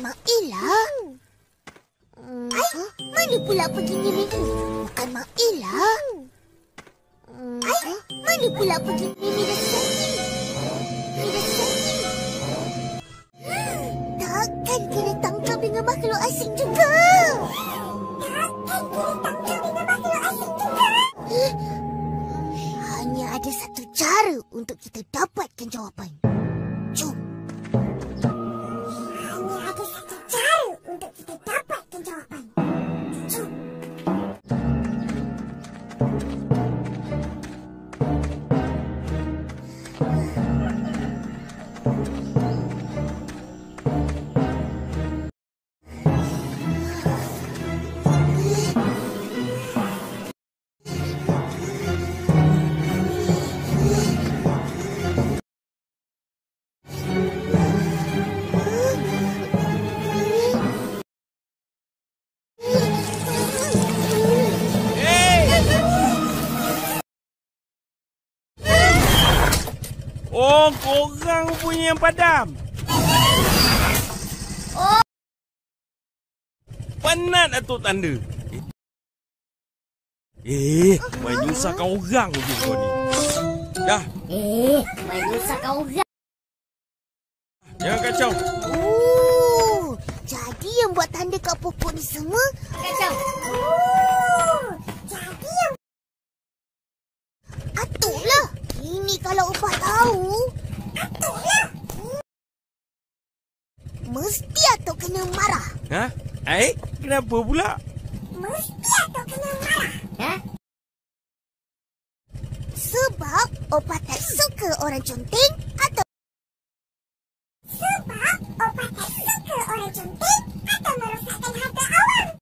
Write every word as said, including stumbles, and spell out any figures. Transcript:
Mak Ella. Hmm. Ai, mana pula pergi Mimi ni? Bukan Mak Ella. Hmm. Ai, mana pula pergi Mimi dah sakit? Mimi dah sakit. Takkan kena tangkap dengan makhluk asing juga. Takkan kena tangkap dengan makhluk asing juga. Hanya ada satu cara untuk kita dapatkan jawapan. Jom. Hanya ada satu cara untuk kita dapatkan jawapan. Jom. Oh, korang punya yang padam. Oh. Penat Datuk tanda. Eh, eh main nyusahkan orang je kau ni. Dah. Eh, main nyusahkan orang. Jangan kacau. Oh, jadi yang buat tanda kat pokok ni semua kacau. Oh, jadi yang Atuklah. Ini kalau Upah tahu, Atuklah. Mesti Atuk kena marah. Ha? Eh, kenapa pula? Mesti Atuk kena marah. Ha? Sebab Opah tak suka orang conteng atau sebab Opah tak suka orang conteng